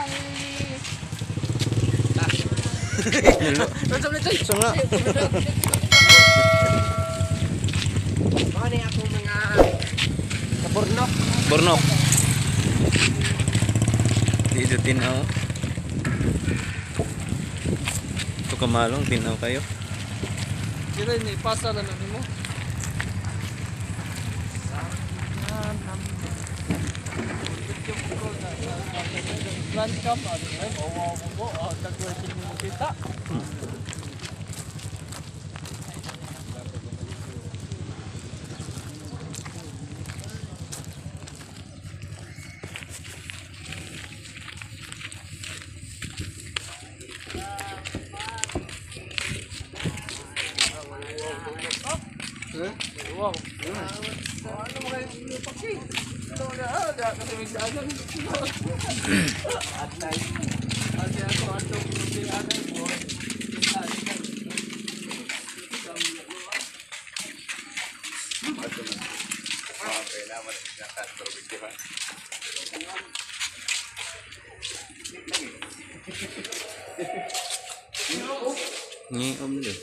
Isa nga. Ano ako mga kaburnok? Burnok. Dito tinaw. Ito kamalong tinaw kayo. Kira ini pasar na mo. Lunch cup ano ay mo tagwerte mo kita. Wow. Ano mo kayo paki? Ito na kasi may daanan. Atay. Ate ako ato si anay mo. Ni deh.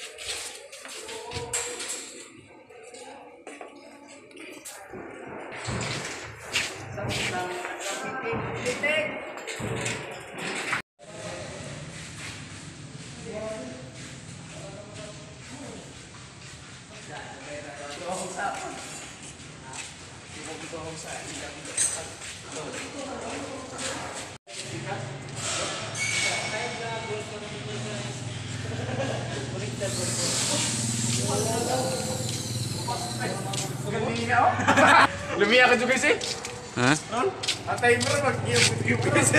Lumiya ka juga sih? Hah? Atay mo mag-iyo kasi.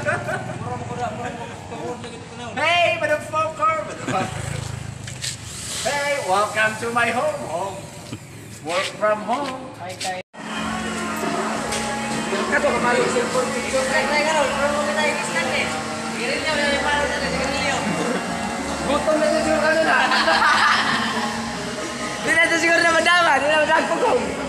Hey, motherfucker! Hey, welcome to my home. Work from home. Kato ka malo cellphone video. Try ka ron. Pero mo kita i-scan eh. Girin niya may palo na sa niyo. Gutom na siguro ka na. Di na siguro na madama. Di na madagpugong.